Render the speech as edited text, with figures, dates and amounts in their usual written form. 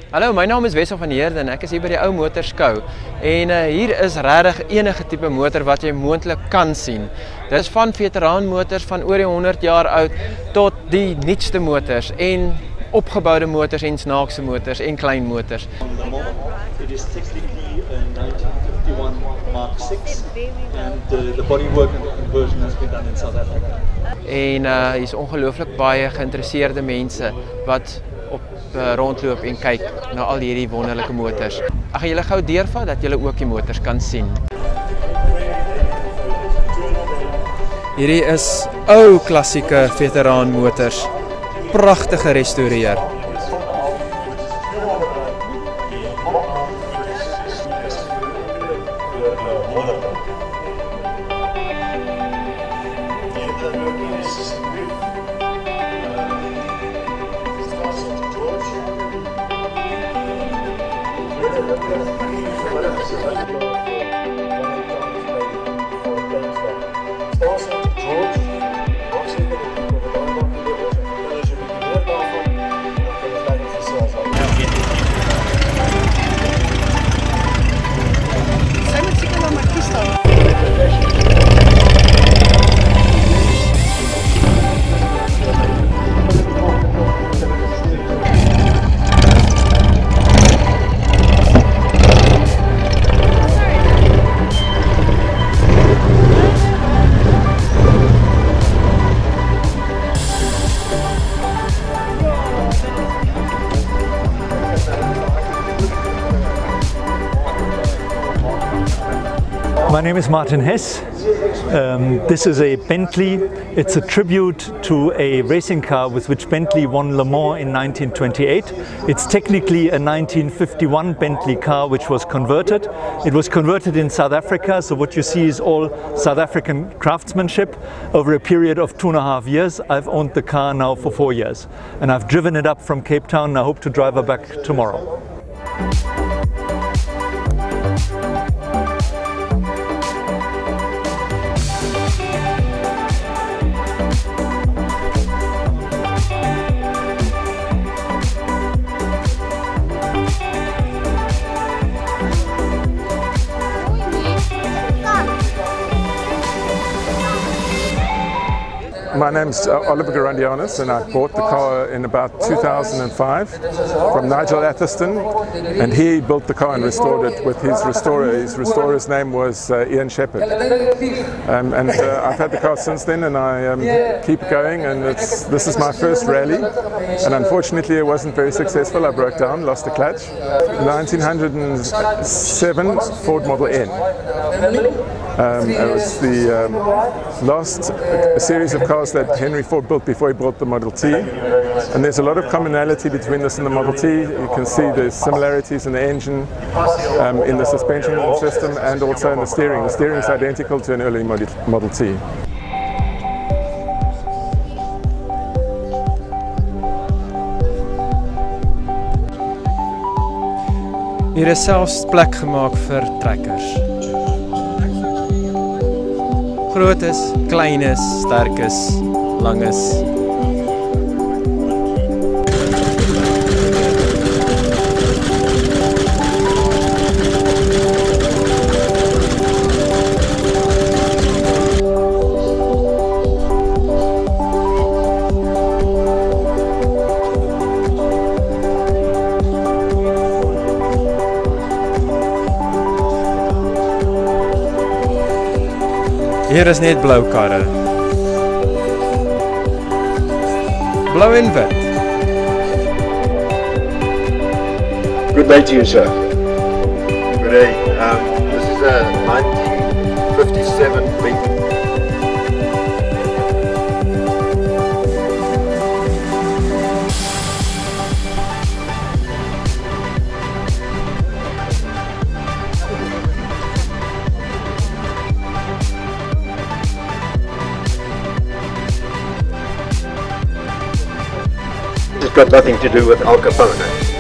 Hallo, my naam is Wessel van Heerden en ek is hier by die ou motorskou. En hier is regtig enige tipe motor wat jy moontlik kan sien. Dit is van veteraanmotors van oor die 100 jaar oud tot die nuutste motors en opgeboude motors en snaakse motors en klein motors. It is technically a 1951 Mark 6 and the bodywork and the conversion has been done in South Africa. En hier is ongelooflik baie geïnteresseerde mense wat rondloop en kyk na al hierdie wonderlike motors. Ek gaan julle gou deurvat dat julle ook die motors kan sien. Hierdie is ou klassieke veteraan motors, pragtig gerestoreer. My name is Martin Hess. This is a Bentley. It's a tribute to a racing car with which Bentley won Le Mans in 1928. It's technically a 1951 Bentley car which was converted. It was converted in South Africa, so what you see is all South African craftsmanship over a period of 2.5 years. I've owned the car now for 4 years and I've driven it up from Cape Town and I hope to drive her back tomorrow. My name's Oliver Garandianis and I bought the car in about 2005 from Nigel Atherston, and he built the car and restored it with his restorer. His restorer's name was Ian Shepherd. I've had the car since then and I keep going, and this is my first rally, and unfortunately it wasn't very successful. I broke down, lost the clutch. 1907 Ford Model N. It was the last series of cars that Henry Ford built before he built the Model T, and there's a lot of commonality between this and the Model T. You can see the similarities in the engine, in the suspension system, and also in the steering. The steering is identical to an early Model T. Hier is selfs plek gemaak vir trekkers. Groot is, klein is, sterk is, lang is. Hier is net blou karre. Blou en wit. Good day to you, sir. Good day. This is a 1957 Bentley. It's got nothing to do with Al Capone.